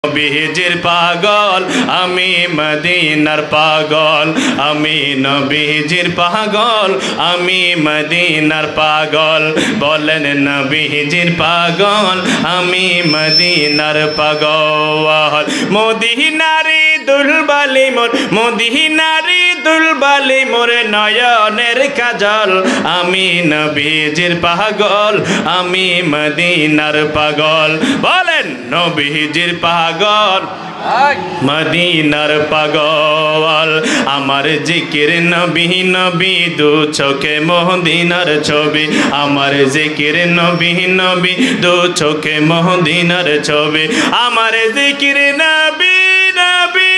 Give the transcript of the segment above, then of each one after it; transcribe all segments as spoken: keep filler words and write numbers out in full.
নবীজির পাগল আমি মদিনার পাগল, আমি নবীজির পাগল আমি মদিনার পাগল। বলেন নবীজির পাগল আমি মদিনার পাগল। মদিনারি দুলবালি মোর, মদিনারি দুলবালি মোর নয়নের কাজল। আমি নবীজির পাগল আমি মদিনার পাগল। বলেন নবীজির পাগল মদিনার পাগল। আমার জিকির নবী নবী দু চোখে মদিনার ছবি, আমার জিকির নবী নবী দু চোখে মদিনার ছবি। আমার জিকির নবী নবী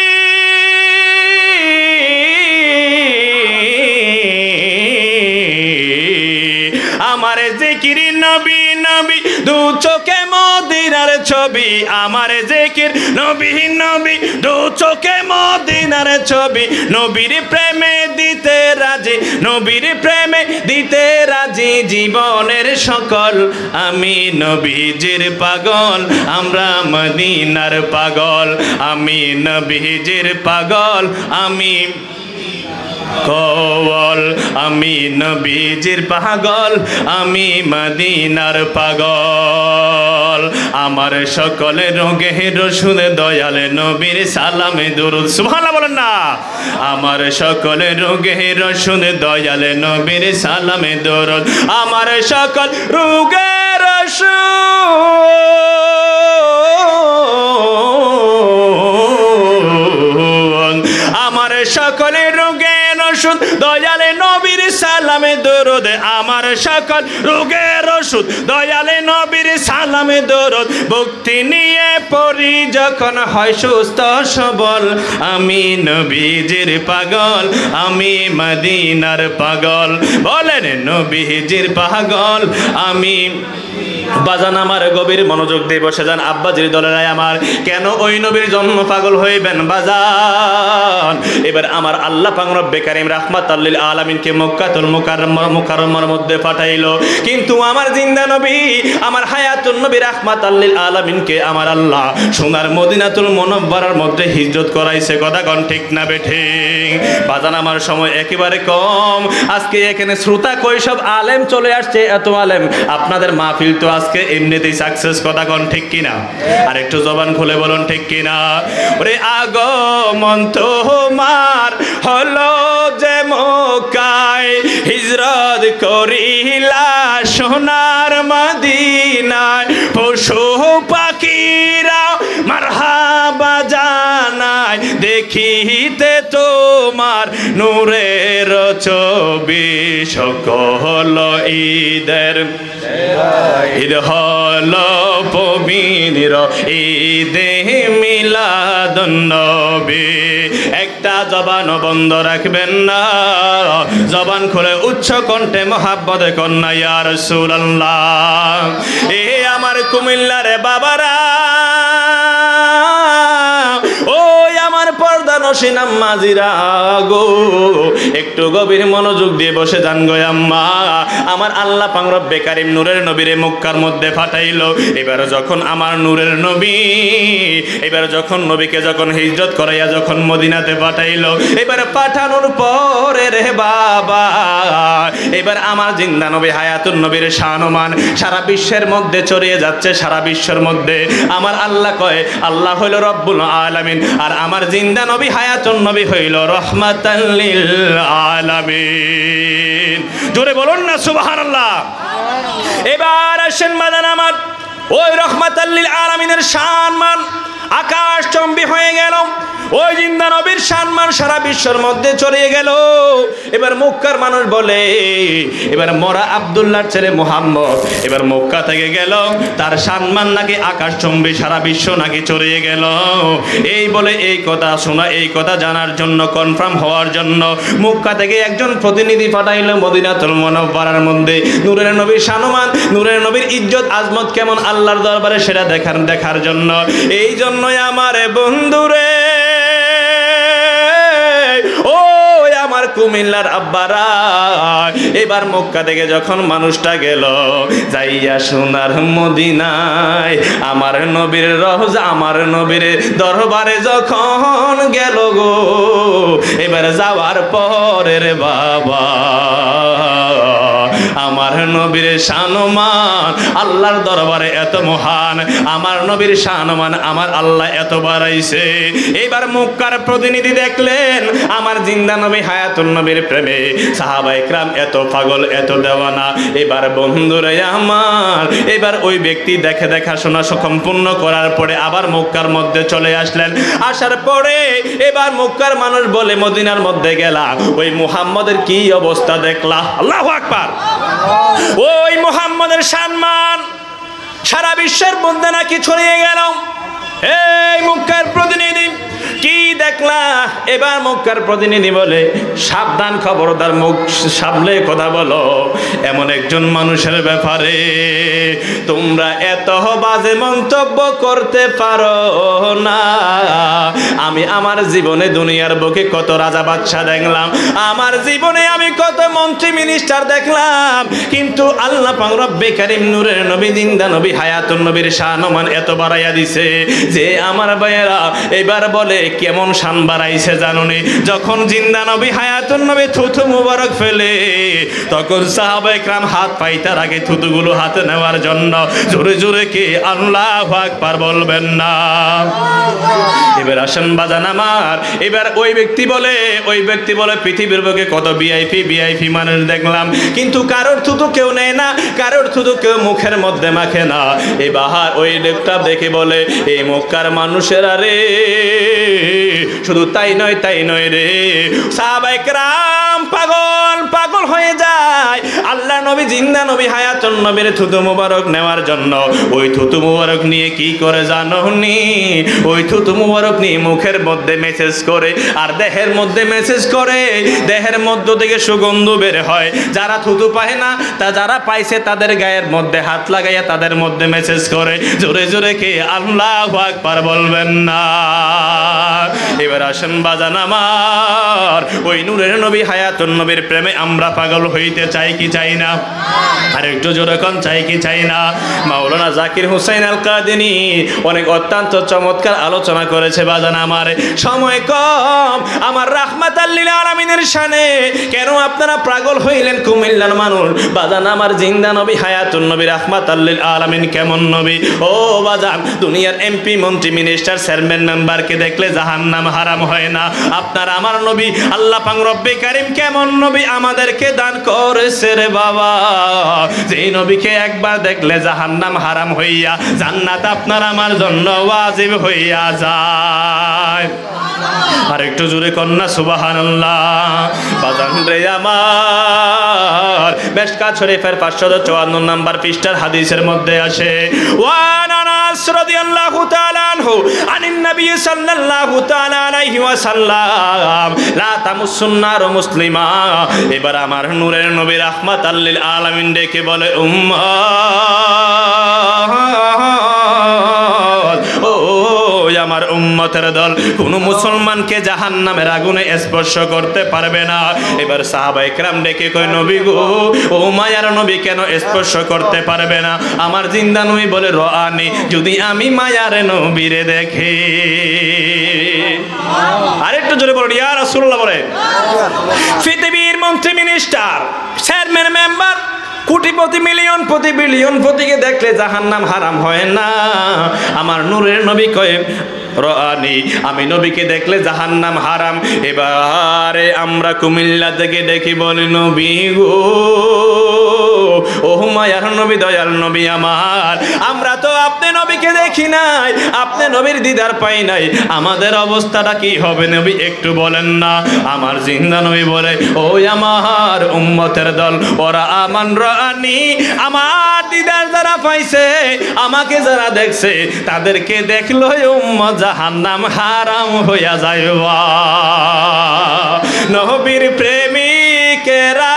আমার জিকির নবী নবী দু চোখে মদিনার ছবি, আমার জিকির নবী নবী দু চোখে মদিনার ছবি। নবীর প্রেমে দিতে রাজি, নবীর প্রেমে দিতে রাজি জীবনের সকল। আমি নবীজির পাগল, আমরা মদিনার পাগল। আমি নবীজির পাগল আমি কওয়াল, আমি নবীজির পাগল আমি মদিনার পাগল। আমার সকলে রোগে রসুল দয়াল নবীর সালামে দুরূদ, সুবহানাল্লাহ বলেন না। আমার সকলে রোগে রসুল দয়াল নবীর সালামে দুরূদ। আমার সকল রোগে রসুল, আমার সকলে রোগে রসুল দয়ালে নবীর সালামে দরুদ। আমার সকল রোগের ওষুধ দয়ালে নবীর সালামে দরুদ। ভক্তি নিয়ে পড়ি যখন হয় সুস্থ সবল। আমি নবীজির পাগল আমি মদিনার পাগল। বলেন নবীজির পাগল আমি। বাজান আমার গভীর মনোযোগ দিয়ে বসে যান। আব্বাজির দলেরাই আমার, কেন ওই নবীর জন্ম পাগল হইবেন বাজান? এবার আমার আল্লাহ পাক রব্বে কারীম রাহমাতাল লিল আলামিনকে মক্কাতুল মুকাররমার মধ্যে পাঠাইলো, কিন্তু আমার জিন্দা নবী আমার হায়াতুন নবী রাহমাতাল লিল আলামিনকে আমার আল্লাহ সোনার মদিনাতুল মুনাওয়ারার মধ্যে হিজরত করাইছে। কথা কোন ঠিক না বেঠিক? বাজান আমার সময় একেবারে কম। আজকে এখানে শ্রোতা কই সব আলেম চলে আসছে, এত আলেম। আপনাদের মাহফিল তো আজকে এমনিতেই সাকসেস। কথা কোন ঠিক কিনা? আর একটু জবান খুলে বলুন ঠিক কিনা? ওরে আগমন তোমার হলো যে মক্কায়, হিজরত করিলা সোনার মদিনায়। পশু পাখিরা মারহাবা জানায়, দেখিতে তোমার নূরের ছবি। সকল ঈদের ঈদ হলো পবিত্র ঈদে মিলাদুন নবী। একটা জবান বন্ধ রাখবেন না, জবান খুলে উচ্চ কণ্ঠে মহাব্বতে কন্যা ইয়া রাসূলুল্লাহ। এ আমার কুমিল্লার বাবারা, ওই আমার পর্দা নশীন আম্মাজিরা গো, একটু গভীর মনোযোগ দিয়ে বসে যান গো আম্মা। আমার আল্লাহ পাক রব্বে কারীম নূরের নবীরে মক্কার মধ্যে পাঠাইলো। এবার যখন আমার নূরের নবী, এবার যখন নবীকে যখন হিজরত করাইয়া যখন মদিনাতে পাঠাইলো, এবার পাঠানোর পরে রে বাবা, এবার আমার জিন্দা নবী হায়াতুন নবীর শানমান সারা বিশ্বের মধ্যে ছড়িয়ে যাচ্ছে, সারা বিশ্বের মধ্যে। আমার আল্লাহ কয় আল্লাহ হইল রব্বুল আলামিন, আর আমার জিন্দা নবী হায়াতুন নবী হইল রহমাতাল লিল আলামিন। জোরে বলুন না সুবহানাল্লাহ। এবার আসেন বাজান আমার, ওই রহমাতাল লিল আলামিনের শানমান আকাশ চম্বি হয়ে গেল। ওই জিন্দা নবীর সম্মান সারা বিশ্বের মধ্যে ছড়িয়ে গেল। এবার মক্কার মানুষ বলে, এবার মরা আব্দুল্লাহর ছেলে মুহাম্মদ এবার মক্কা থেকে গেল, তার সম্মান নাকি আকাশ চম্বি সারা বিশ্ব নাকি ছড়িয়ে গেল। এই বলে এই কথা শোনা, এই কথা জানার জন্য, কনফার্ম হওয়ার জন্য মক্কা থেকে একজন প্রতিনিধি পাঠাইলো মদিনাতুল মুনাওয়ারার মধ্যে। নূরের নবীর সম্মান, নূরের নবীর ইজ্জত আজমত কেমন আল্লাহর দরবারে সেটা দেখার দেখার জন্য। এই জন্যই আমার বন্ধুরে, ও আমার কুমিল্লার আব্বারা এবার মক্কা থেকে যখন মানুষটা গেল যাইয়া সোনার মদিনায় আমার নবীর রওজা আমার নবীর দরবারে যখন গেল গো এবার যাওয়ার পরে রে বাবা আমার নবীর শানমান আল্লাহর দরবারে এত মহান আমার নবীর শানমান আমার আল্লাহ এত বাড়াইছে। এবার মক্কার প্রতিনিধি দেখলেন আমার জিন্দা নবী হায়াতুন নবীর প্রেমে সাহাবায়ে কেরাম এত পাগল এত দেওয়ানা। এবার বন্ধুরে আমার এবার ওই ব্যক্তি দেখে দেখাশোনা সম্পূর্ণ করার পরে আবার মক্কার মধ্যে চলে আসলেন। আসার পরে এবার মক্কার মানুষ বলে মদিনার মধ্যে গেলা ওই মুহাম্মদের কি অবস্থা দেখলা? আল্লাহু আকবার। ওই মুহাম্মদের সম্মান সারা বিশ্বের মধ্যে নাকি ছড়িয়ে গেল। এই মক্কার প্রতিনিধি কি দেখলা? এবার মক্কার প্রতিনিধি বলে সাবধান, খবরদার, মুখ সামলে কথা বলো। এমন একজন মানুষের ব্যাপারে তোমরা এত বাজে মন্তব্য করতে পারো না। আমি আমার জীবনে দুনিয়ার বুকে কত রাজা বাদশা দেখলাম, আমার জীবনে আমি কত মন্ত্রী মিনিস্টার দেখলাম, কিন্তু আল্লাহ পাক রব্বে কারীম নূরের নবী জিন্দা নবী হায়াতুন নবীর শানমান এত বাড়াইয়া দিছে যে আমার ভাইয়েরা এবার বলে কেমন শান বাড়াইছে জানুনি? যখন জিন্দা নবী হায়াতুন নবী থুথু মুবারক ফেলে তখন সাহাবায়ে কেরাম হাত পাইতার আগে থুতুগুলো হাতে নেওয়ার জন্য জোরে জোরে কে আল্লাহু আকবার বলবেন না? এবার আসেন বাজান আমার, এবার ওই ব্যক্তি বলে ওই ব্যক্তি বলে পৃথিবীর বুকে কত ভিআইপি ভিআইপি মানুষ দেখলাম, কিন্তু কারোর থুতু কেউ নেয় না, কারোর থুতু কেউ মুখের মধ্যে মাখে না। এই বাহার ওই লোকটা দেখে বলে এই মক্কার মানুষেরা রে, শুধু তাই নয় তাই নয় রে, সাহাবায়ে কেরাম পাগল পাগল হয়ে যায় আল্লাহ নবী জিন্দা নবী হায়াতুন নবীর থুতু মুবারক নেওয়ার জন্য। ওই থুতু মুবারক নিয়ে কি করে জানোনি? ওই থুতু মুবারক নিয়ে মুখের মধ্যে মেসেজ করে আর দেহের মধ্যে মেসেজ করে, দেহের মধ্য থেকে সুগন্ধ বের হয়। যারা থুতু পায় না তা যারা পাইছে তাদের গায়ের মধ্যে হাত লাগাইয়া তাদের মধ্যে মেসেজ করে। জোরে জোরে কে আল্লাহু আকবার বলবেন না? এবার আসেন বাজান আমার, ওই নূরের নবী হায়াতুন নবীর প্রেমে আমরা পাগল হইতে চাই কি চাই না? আর একটু জোরে কোন চাই কি চাই না? মাওলানা জাকির হুসাইন আল কাদিনী অনেক অত্যন্ত চমৎকার আলোচনা করেছে বাজান আমার। সময় কম, আমার রাহমাতাল লিল আলামিনের শানে কেন আপনারা পাগল হইলেন কুমিল্লার মানুষ? বাজান আমার জিন্দা নবী হায়াতুন নবী রাহমাতাল লিল আলামিন কেমন নবী? ও বাজান, দুনিয়ার এমপি মন্ত্রী মিনিস্টার চেয়ারম্যান মেম্বারকে দেখলে জাহান্নাম হারাম হয় না। আপনার আমার নবী আল্লাহ পাক রব্বে কারীম কেমন নবী আমাদেরকে দান করেছে রে বাবা, যেই নবীকে একবার দেখলে জাহান্নাম হারাম হইয়া জান্নাত আপনার আমার জন্য ওয়াজিব হইয়া যায়। আর একটু জোরে কন্যা সুবহানাল্লাহ। বাজান রে আমার, মিশকাত শরীফের পাঁচশো চুয়ান্ন নম্বর পৃষ্ঠার হাদিসের মধ্যে আসে ওয়ান আনাস রাদিয়াল্লাহু তাআলা আনহু আনিন নবী সাল্লাল্লাহু তাআলা আলাইহি ওয়াসাল্লাম লা তামুসুন নার মুসলিমা। এবার আমার নূরের নবী রাহমাতাল লিল আলামিন ডেকে বলে উম্মাত, ও আমার উম্মতের দল, কোন মুসলমানকে জাহান্নামের আগুনে স্পর্শ করতে পারবে না। এবার সাহাবায়ে কেরাম ডেকে কয় নবী গো, ও মায়ার নবী কেন স্পর্শ করতে পারবে না? আমার জিন্দা নবী বলে রানি, যদি আমি মায়ার নবীরে দেখি। আরেকটু জোরে বলুন ইয়া রাসূলুল্লাহ বলে। পৃথিবীর মন্ত্রী মিনিস্টার চেয়ারম্যান মেম্বার কোটিপতি মিলিয়ন প্রতি বিলিয়ন প্রতিকে দেখলে জাহান্নাম হারাম হয় না। আমার নূরের নবী কয় রানি, আমি নবীকে দেখলে জাহান্নাম হারাম। এবারে আমরা কুমিল্লা থেকে দেখি বলি নবী গো, ও মায়ার নবী দয়াল নবী আমার, আমরা তো আপনি নবীকে দেখি নাই, আপনি নবীর দিদার পাই নাই, আমাদের অবস্থাটা কি হবে নবী একটু বলেন না? আমার জিন্দা নবী বলে ও আমার উম্মতের দল, ওরা আমান রানি, আমার দিদার যারা পাইছে, আমাকে যারা দেখছে, তাদেরকে দেখলো উম্মত জাহান্নাম হারাম হইয়া যাইবা। নবীর প্রেমিকেরা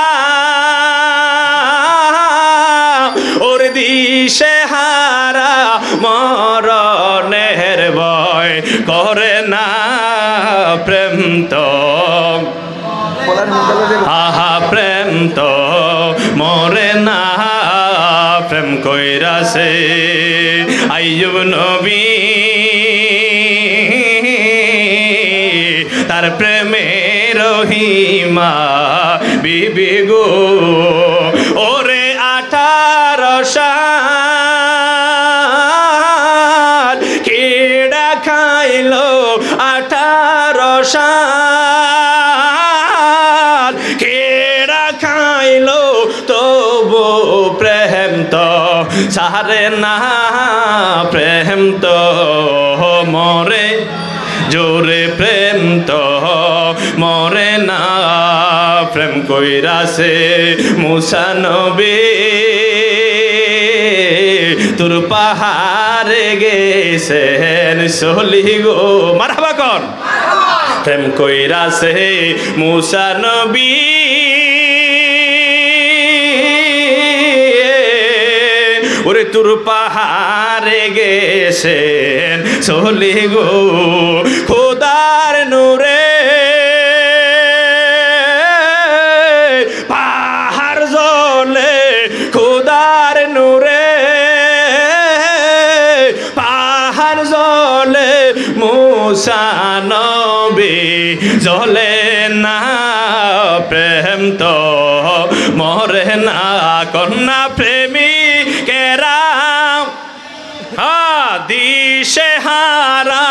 ওর দিশে হারা মরণের ভয় করে না, প্রেম তো আহা প্রেম তো মরে না প্রেম কইরাছে আইয়ুব নবী তার প্রেমে রহিমা বিবি গো ওরে আঠারো সাল কেডা খাইলো আঠারো সাল কেডা খাইলো তবু প্রেম তো সারে না প্রেম তো মরে জোরে প্রেম তো মরে না প্রেম কইরাছে মুসা নবী তোর পাহাড়ে গেছেন সলি গো মারহাবা কর প্রেম কইরাছে মুসা নবী ওরে তোর পাহাড়ে গেছেন সলি গো খোদার নূরে পাহাড় জ্বলে খোদার নূরে পাহাড় জ্বলে মুসা নবী জ্বলে না প্রেম তো মরে না কন্যা প্রেমী কেরাম দিশে হারা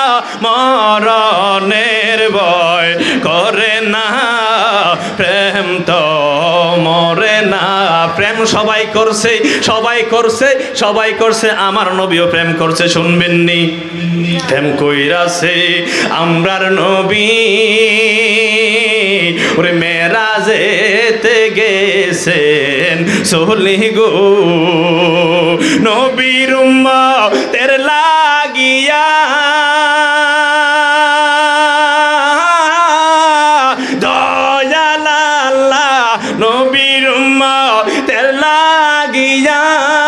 মরণের ভয় করে না প্রেম তো মরে না প্রেম সবাই করছে সবাই করছে সবাই করছে আমার নবীও প্রেম করছে শুনবেননি প্রেম কইরাছে আমরার নবী ওরে মেরাজেতে গেছেন সলি গো নবীর উম্মতের লাগিয়া দয়াল আল্লাহ নবীর উম্মতের লাগিয়া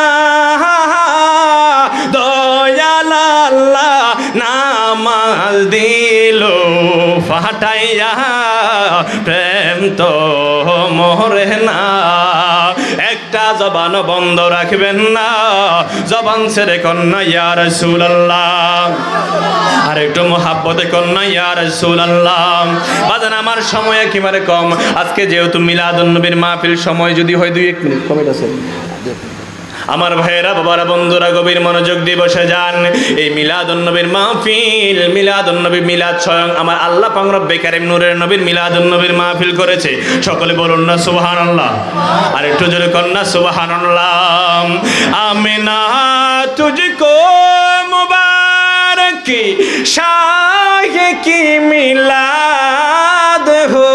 দয়াল আল্লাহ নামাজ দিল ফাটাইয়া প্রেম তো মরে না একটা জবান বন্ধ রাখবেন না জবান ছেড়ে কন্যা ইয়া রাসূলুল্লাহ আর একটু মোহাব্বতে কন্যা ইয়া রাসূলুল্লাহ বাজান আমার সময় একেবারে কম আজকে যেহেতু মিলাদুন নবীর মাহফিল সময় যদি হয় দুই এক মিনিট কমে গেছে আমার ভাইয়েরা বাবারা বন্ধুরা গভীর মনোযোগ দিয়ে বসে যান এই মিলাদুন নবীর মাহফিল মিলাদুন নবী মিলাদ স্বয়ং আমার আল্লাহ পাক রব্বে কারীম নূরের নবীর মিলাদুন নবীর মাহফিল করেছে সকলে বলুন না সুবহানাল্লাহ আর একটু জোরে কর না সুবহানাল্লাহ আমিনা তুঝকো মুবারক শাহে কি মিলাদ হো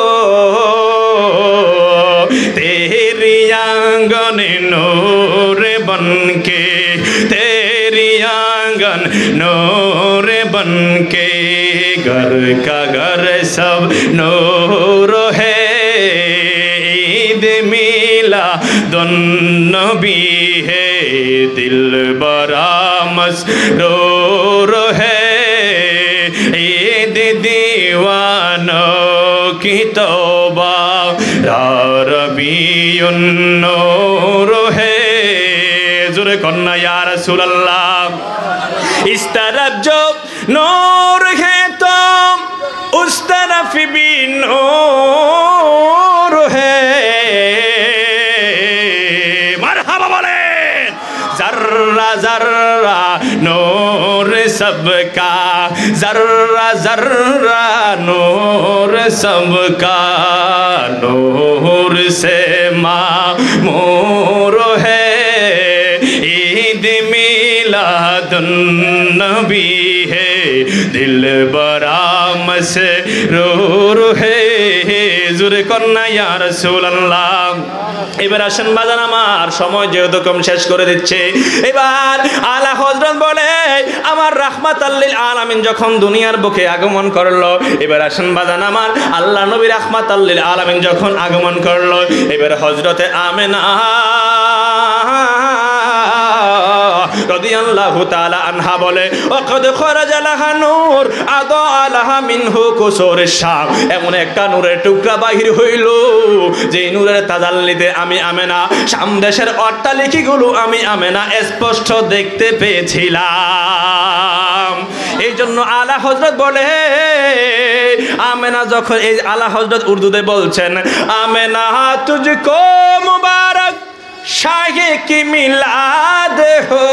तेरी आंगन नूर बन के तेरी आंगन नूर बन के घर का घर सब नूर है ईद मिला दोनों भी है दिल बड़ा मसरूर है ईद दीवानों की तौबा रबीउन नूर है जुरे कन्ना या रसूलल्लाह इस तरफ जो नूर है तो उस तरफ भी नूर है मरहबा बोले जर्रा जर्रा नूर सबका जर्रा जर्रा नूर सबका नूर से मामूर है ईद मिलादुन नबी है दिल बड़ा मसरूर है जुरे कन्ना या রাসূলুল্লাহ এবার আসেন বাজান আমার সময় যেহেতু কম শেষ করে দিচ্ছে এবার আলা হযরত বলে আমার রাহমাতাল লিল আলামিন যখন দুনিয়ার বুকে আগমন করলো এবার আসেন বাজান আমার আল্লাহ নবী রাহমাতাল লিল আলামিন যখন আগমন করলো এবার হযরতে আমেনা রাদিয়াল্লাহু তাআলা আনহা বলে ওয়াকাদ খরাজা লাহা নূর আদা লাহা মিনহু কুসুরিশ শাম, এমন একটা নূরের টুকরা বাহির হইল যে নূরের তাজাল্লিতে আমি আমেনা শাম দেশের অট্টালিকাগুলো আমি আমেনা স্পষ্ট দেখতে পেয়েছিলাম। এই জন্য আলা হযরত বলে আমেনা যখন এই আলা হযরত উর্দুতে বলছেন আমেনা তুঝকো মুবারক शाहे की मिलाद हो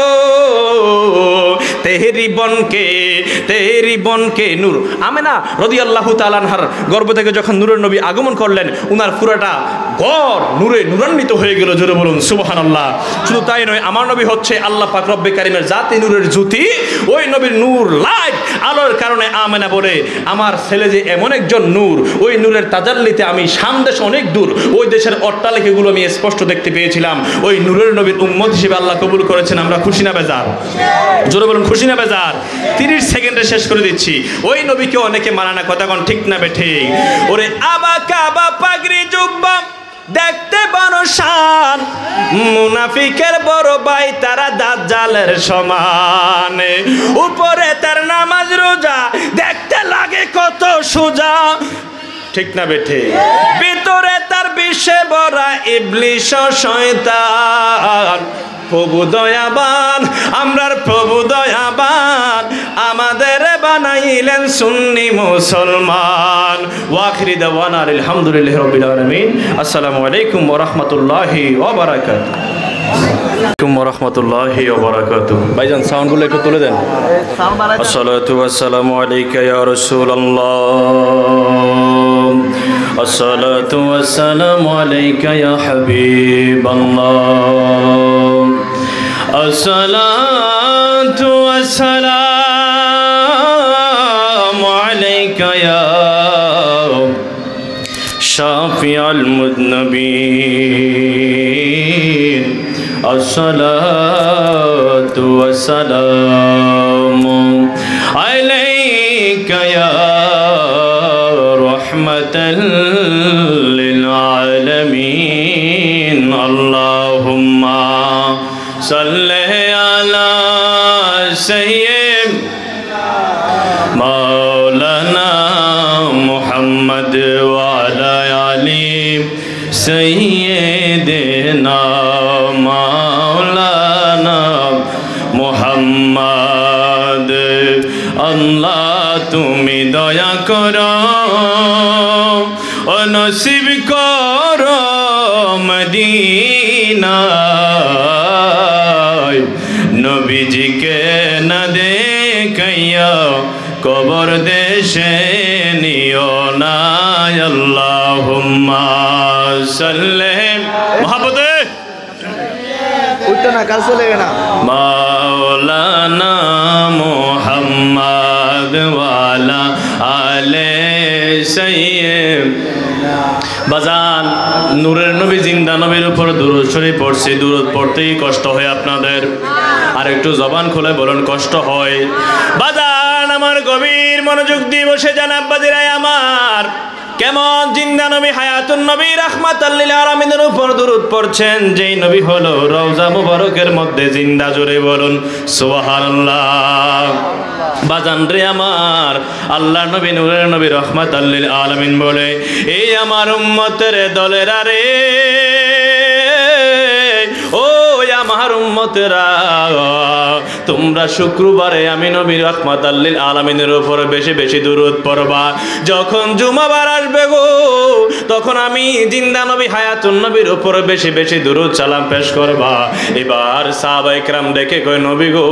तेरी बन के तेरी बन के नूर। आमेना রাদিয়াল্লাহু তাআলা আনহার গর্ভ থেকে যখন নূরের নবী আগমন করলেন উনার পুরাটা ঘর নূরে নূরান্বিত হয়ে গেল। জোরে বলুন সুবহানাল্লাহ। শুধু তাই নয়, আমার নবী হচ্ছে আল্লাহ পাক রব্বে কারীমের জাতি নূরের জ্যোতি। ওই নবীর নূর লাইট আলোর কারণে আমেনা বলে আমার ছেলে যে এমন একজন নূর, ওই নূরের তাজাল্লিতে আমি শাম দেশ অনেক দূর, ওই দেশের অট্টালিকাগুলো আমি স্পষ্ট দেখতে পেয়েছিলাম। ওই নূরের নবীর উম্মত হিসেবে আল্লাহ কবুল করেছেন। আমরা খুশি না বেজার? জোরে বলুন খুশি না বেজার? তিরিশ সেকেন্ডে শেষ করে দিচ্ছি। ওই নবীকে অনেকে মানে না, কথা কোন ঠিক না বেঠিক? ওরে আবা কাবা পাগড়ি জুব্বা দেখতে বড় শান, মুনাফিকের বড় ভাই তারা দাজ্জালের সমান, উপরে তার নামাজ রোজা দেখতে লাগে কত সোজা, ঠিক না বেঠে? ভিতরে তার বিষে ভরা ইবলিশ ও শয়তান। প্রভু দয়াবান, আমরার প্রভু দয়াবান, আমাদের বানাইলেন সুন্নি মুসলমান। ওয়াখিরি দাওয়ানা আলহামদুলিল্লাহি রাব্বিল আলামিন। আসসালামু আলাইকুম ওয়া রাহমাতুল্লাহি ওয়া বারাকাতুহু। আলাইকুম ওয়া রাহমাতুল্লাহি ওয়া বারাকাতুহু। ভাইজান সাউন্ডগুলো একটু তুলে দেন। আসসালাতু ওয়াসসালামু আলাইকা ইয়া রাসূলুল্লাহ, আসসালাতু ওয়াসসালামু আলাইকা ইয়া হাবিবাল্লাহ, আসসালাতু ওয়াসসালামু আলাইকা ইয়া শাফিউল মুযনিবিন, আসসালাতু ওয়াসসালামু আলাইকা ইয়া রাহমাতাল লিল আলামিন। আল্লাহুম্মা সাল্লি আলা সাইয়্যিদিনা মাওলানা মুহাম্মদ ওয়া আলা আলি সাইয়্যিদিনা মাওলানা মুহাম্মদ। আল্লাহ তুমি দয়া করো ও নসিব করো মদিনা, নবীজিকে না দেখাইয়া কবর দেশে নিও না। আল্লাহুম্মা সাল্লি মহব্বতে উঠতে না কাল চলে না মাওলানা মুহাম্মদ ওয়ালা আলে সাইয়্যিদিনা। বাজান নূরের নবী জিন্দা নবীর উপর দুরূদ শরীফ পড়ছি, দুরূদ পড়তেই কষ্ট হয় আপনাদের। আর একটু জবান খুলে বলুন কষ্ট হয়? বাজান আমার গভীর মনোযোগ দিয়ে বসে যান আব্বাজিরাই আমার, কেমন জিন্দা নবী হায়াতুন নবী রাহমাতাল লিল আলামিনের উপর দুরূদ পড়ছেন, যেই নবী হলো রওজা মুবারকের মধ্যে জিন্দা। জোরে বলুন সুবহানাল্লাহ। বাজান রে আমার, আল্লাহ নবী নূরের নবী রাহমাতাল লিল আলামিন বলে এই আমার উম্মতের দলেরা রে, ও আমার উম্মতেরা, তোমরা শুক্রবারে আমি নবী রাহমাতাল লিল আলামিনের উপর বেশি বেশি দুরূদ পড়বা। যখন জুমাবার আসবে গো, তখন আমি জিন্দা নবী হায়াতুন নবীর উপর বেশি বেশি দুরূদ সালাম পেশ করবা। এবার সাহাবায়ে কেরাম দেখে কয় নবী গো,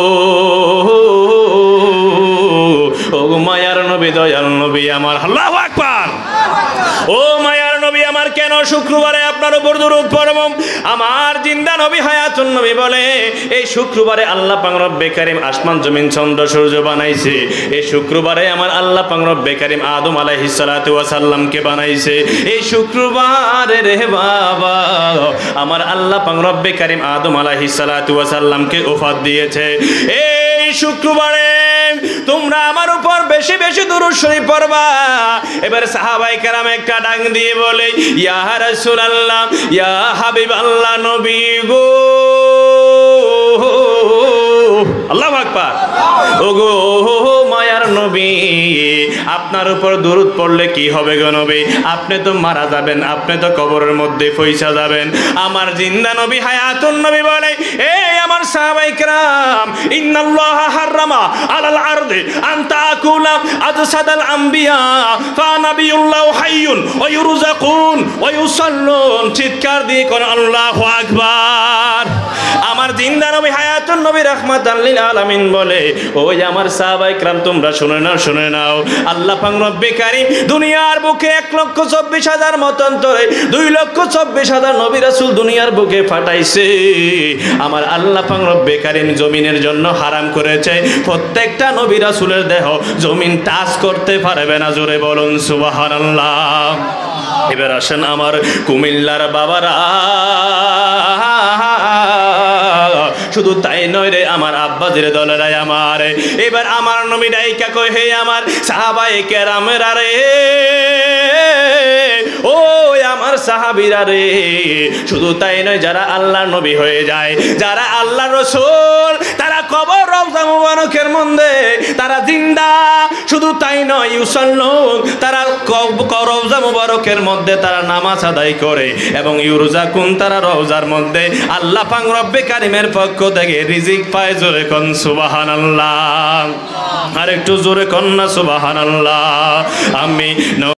ও মায়ার নবী, দয়াল নবী আমার, আল্লাহু আকবার, ও মায়ার নবী আমার, কেন শুক্রবারে আপনার উপর দুরূদ পড়ব? আমার জিন্দা নবী হায়াতুন নবী বলে এই শুক্রবারে আল্লাহ পাক রব্বে কারীম আসমান জমিন চন্দ্র সূর্য বানাইছে। এই শুক্রবারে আমার আল্লাহ পাক রব্বে কারীম আদম আলাইহিস সালাতু ওয়াস সালামকে বানাইছে। এই শুক্রবারে রে বাবা আমার আল্লাহ পাক রব্বে কারীম আদম আলাইহিস সালাতু ওয়াস সালামকে ওফাত দিয়েছে। এই শুক্রবারে তোমরা আমার উপর বেশি বেশি দুরূদ শরীফ পড়বা। এবার সাহাবায়ে কেরাম একটা ডাক দিয়ে বলে ইয়া রাসূলুল্লাহ, ইয়া হাবিবাল্লাহ, নবী গো আল্লাহু আকবার। ওগো মায়ার নবী, আপনার উপর দরুদ পড়লে কি হবে গো নবী? আপনি তো মারা যাবেন, আপনি তো কবরের মধ্যে পয়সা যাবেন। আমার জিন্দা নবী হায়াতুন নবী বলে, এই আমার সাহাবায়ে কেরাম, ইন্নাল্লাহা হারামা আলাল আরদি আন তাকুলা আজসাদাল আম্বিয়া ফা নাবিয়ুল্লাহু হাইয়ুন ওয়া ইউরযাকুন ওয়া ইউসাল্লুন। চিৎকার দিয়ে কোন আল্লাহু আকবার। আমার জিন্দা নবী হায়াতুন নবী রাহমাতাল লিল আলামিন বলে, ওই আমার সাহাবায়ে কেরাম তোমরা শুনে নাও, শুনে নাও, আল্লাহ পাক রব্বে কারীম দুনিয়ার বুকে এক লক্ষ চব্বিশ হাজার মতান্তরে দুই লক্ষ চব্বিশ হাজার নবী রাসূল দুনিয়ার বুকে পাঠাইছে। আমার আল্লাহ পাক রব্বে কারীম জমিনের জন্য হারাম করেছে প্রত্যেকটা নবী রাসূলের দেহ জমিন টাচ করতে পারবে না। জোরে বলুন সুবহানাল্লাহ। এবার আসেন আমার কুমিল্লার বাবারা, শুধু তাই নয় রে আমার আব্বাজির দলেরাই আমার, এবার আমার নবী ডাইকা কই, হে আমার সাহাবায়ে কেরামেরা রে, ও আমার সাহাবীরা রে, শুধু তাই নয় যারা আল্লাহর নবী হয়ে যায়, যারা আল্লাহর রাসূল, তারা কবর রওজা মুবারকের মধ্যে তারা জিন্দা, শুধু তাই নয় ইউসাল্লুন, তারা রওজা মুবারকের মধ্যে তারা নামাজ আদায় করে এবং ইউরযাকুন, তারা রওজার মধ্যে আল্লাহ পাক রব্বে কারীমের পক্ষ থেকে রিজিক পায়। জোরে কোন সুবহানাল্লাহ। আর একটু জোরে কোন না সুবহানাল্লাহ। আমি